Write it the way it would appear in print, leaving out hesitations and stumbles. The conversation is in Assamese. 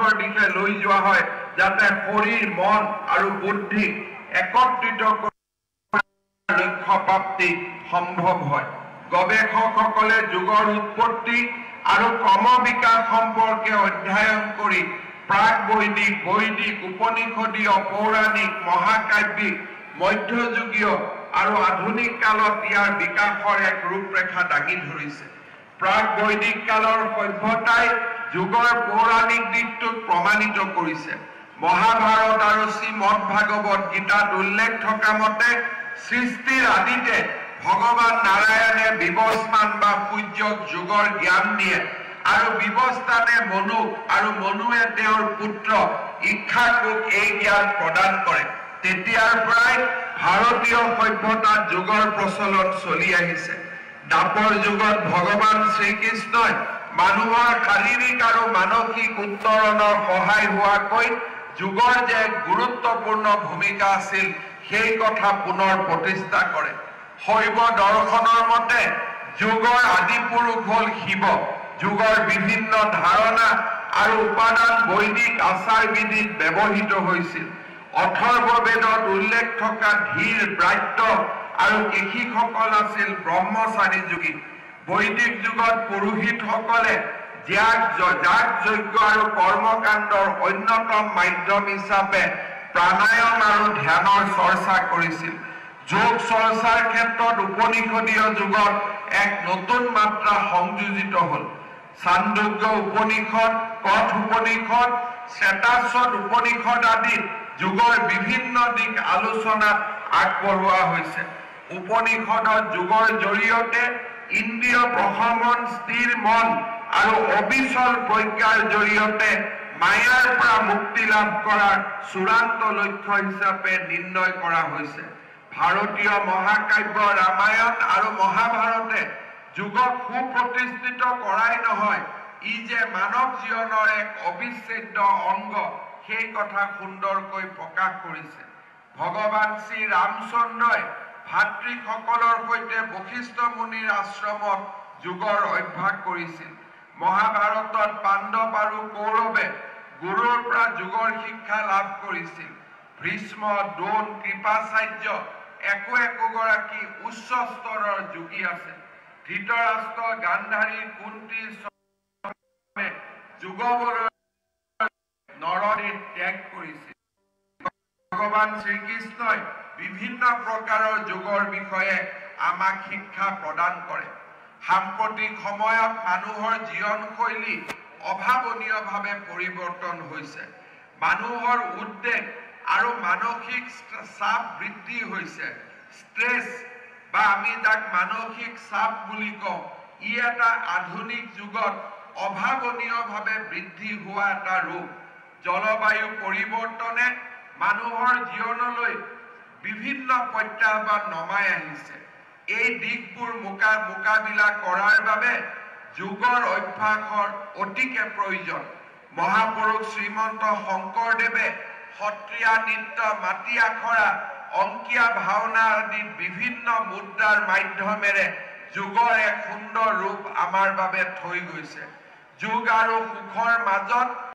উন্নতৰ দিশে লৈ যোৱা হয় যাতে শৰীৰ মন আৰু বুদ্ধি একত্ৰিত লক্ষ্য প্ৰাপ্তি সম্ভৱ হয় গৱেষকসকলে যোগৰ উৎপত্তি আৰু ক্ৰম বিকাশ সম্পৰ্কে অধ্যয়ন কৰি প্ৰাক বৈদিক বৈদিক উপনিষদীয় পৌৰাণিক মহাকাব্যিক মধ্যযুগীয় আৰু আধুনিক কালত ইয়াৰ বিকাশৰ এক ৰূপৰেখা দাঙি ধৰিছে প্ৰাক বৈদিক কালৰ সভ্যতাই যুগৰ পৌৰাণিক দিশটোক প্ৰমাণিত কৰিছে মহাভাৰত আৰু শ্ৰীমদ ভাগৱত গীতাত উল্লেখ থকা মতে সৃষ্টিৰ আদিতে ভগৱান নাৰায়ণে বিৱস্মান বা সূৰ্যক যুগৰ জ্ঞান দিয়ে আৰু বিৱস্থানে মনুক আৰু মনুৱে তেওঁৰ পুত্ৰ ইক্ষাকুক এই জ্ঞান প্ৰদান কৰে তেতিয়াৰ পৰাই ভাৰতীয় সভ্যতাত যুগৰ প্ৰচলন চলি আহিছে দাপৰ যুগত ভগৱান শ্ৰীকৃষ্ণই মানুহৰ শাৰীৰিক আৰু মানসিক উত্তৰণৰ সহায় হোৱাকৈ যুগৰ যে গুৰুত্বপূৰ্ণ ভূমিকা আছিল সেই কথা পুনৰ প্ৰতিষ্ঠা কৰে শৈৱ দৰ্শনৰ মতে যুগৰ আদি পুৰুষ হ'ল শিৱ যুগৰ বিভিন্ন ধাৰণা আৰু উপাদান বৈদিক আচাৰ বিধিত ব্যৱহৃত হৈছিল অথৰ্ব বেদত উল্লেখ থকা ধীৰ ব্ৰাত্য আৰু কৃষিসকল আছিল ব্ৰহ্মচাৰী যোগী বৈদিক যুগত পুৰোহিতসকলে যাগ যজ্ঞ আৰু কৰ্মকাণ্ডৰ অন্যতম মাধ্যম হিচাপে প্ৰাণায়াম আৰু ধ্যানৰ চৰ্চা কৰিছিল যোগ চৰ্চাৰ ক্ষেত্ৰত উপনিষদীয় যুগত এক নতুন মাত্ৰা সংযোজিত হ'ল চান্দোগ্য উপনিষদ কঠ উপনিষদ শ্বেতাশ্বত উপনিষদ আদিত যুগৰ বিভিন্ন দিশ আলোচনাত আগবঢ়োৱা হৈছে উপনিষদত যুগৰ জৰিয়তে ইন্দ্ৰিয় প্ৰশমন স্থিৰ মন আৰু অবিচল প্ৰজ্ঞাৰ জৰিয়তে মায়াৰ পৰা মুক্তি লাভ কৰাৰ চূড়ান্ত লক্ষ্য হিচাপে নিৰ্ণয় কৰা হৈছে ভাৰতীয় মহাকাব্য ৰামায়ণ আৰু মহাভাৰতে যুগক সুপ্ৰতিষ্ঠিত কৰাই নহয় ই যে মানৱ জীৱনৰ এক অবিচ্ছেদ্য অংগ সেই কথা সুন্দৰকৈ প্ৰকাশ কৰিছে ভগৱান শ্ৰী ৰামচন্দ্ৰই ভাতৃসকলৰ সৈতে বশিষ্ঠ মুনিৰ আশ্ৰমত যুগৰ অভ্যাস কৰিছিল মহাভাৰতত পাণ্ডৱ আৰু কৌৰৱে গুৰুৰ পৰা যুগৰ শিক্ষা লাভ কৰিছিল ভীষ্ম দ্ৰোণ কৃপাচাৰ্য একোগৰাকী উচ্চ স্তৰৰ যোগী আছে ধৃতৰাষ্ট্ৰ গান্ধাৰী কুন্তি যুগবলৈ নৰদীত ত্যাগ কৰিছিল ভগৱান শ্ৰীকৃষ্ণই বিভিন্ন প্ৰকাৰৰ যোগৰ বিষয়ে আমাক শিক্ষা প্ৰদান কৰে সাম্প্ৰতিক সময়ত মানুহৰ জীৱনশৈলী অভাৱনীয়ভাৱে পৰিৱৰ্তন হৈছে মানুহৰ উদ্বেগ আৰু মানসিক চাপ বৃদ্ধি হৈছে ষ্ট্ৰেছ বা আমি যাক মানসিক চাপ বুলি কওঁ ই এটা আধুনিক যুগত অভাৱনীয়ভাৱে বৃদ্ধি হোৱা এটা ৰূপ জলবায়ু পৰিৱৰ্তনে মানুহৰ জীৱনলৈ বিভিন্ন প্ৰত্যাহ্বান নমাই আহিছে এই দিশবোৰ মোকাবিলা কৰাৰ বাবে যুগৰ অভ্যাসৰ অতিকে প্ৰয়োজন মহাপুৰুষ শ্ৰীমন্ত শংকৰদেৱে সত্ৰীয়া নৃত্য মাটি আখৰা অংকীয়া ভাওনা আদি বিভিন্ন মুদ্ৰাৰ মাধ্যমেৰে যুগৰ এক সুন্দৰ ৰূপ আমাৰ বাবে থৈ গৈছে যুগ আৰু সুখৰ মাজত